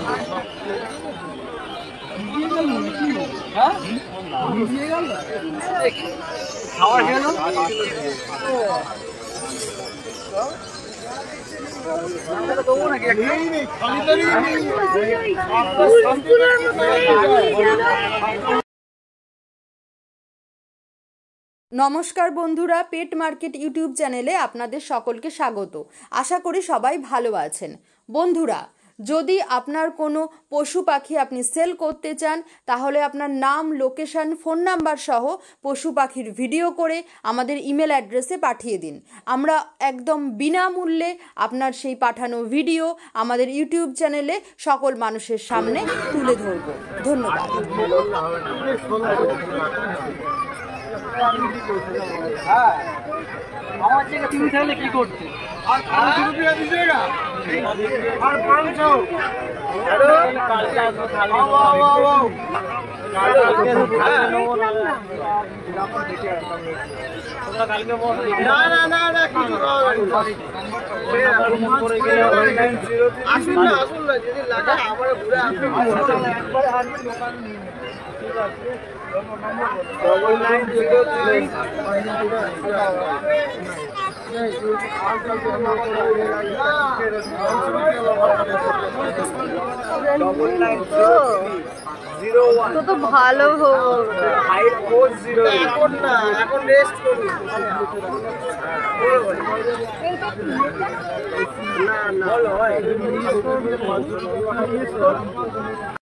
খাওয়ার গেল নমস্কার বন্ধুরা, পেট মার্কেট ইউটিউব চ্যানেলে আপনাদের সকলকে স্বাগত। আশা করি সবাই ভালো আছেন। বন্ধুরা, যদি আপনার কোনো পশু পাখি আপনি সেল করতে চান, তাহলে আপনার নাম, লোকেশন, ফোন নাম্বার সহ পশু পাখির ভিডিও করে আমাদের ইমেল অ্যাড্রেসে পাঠিয়ে দিন। আমরা একদম বিনামূল্যে আপনার সেই পাঠানো ভিডিও আমাদের ইউটিউব চ্যানেলে সকল মানুষের সামনে তুলে ধরব। ধন্যবাদ। আমার জায়গা তুমি তাহলে কি করতে আর 500 রুপিয়া দিছেগা আর 500 কালকে আসবো খালি কালকে নেবো না তোমরা কালকে বল না কিছু করে গেলে আসুন না যদি লাগে আবার ঘুরে আসবে একবারে আসবে দোকান ঠিক আছে তো ভালো এখন না, এখন রেস্ট করুন না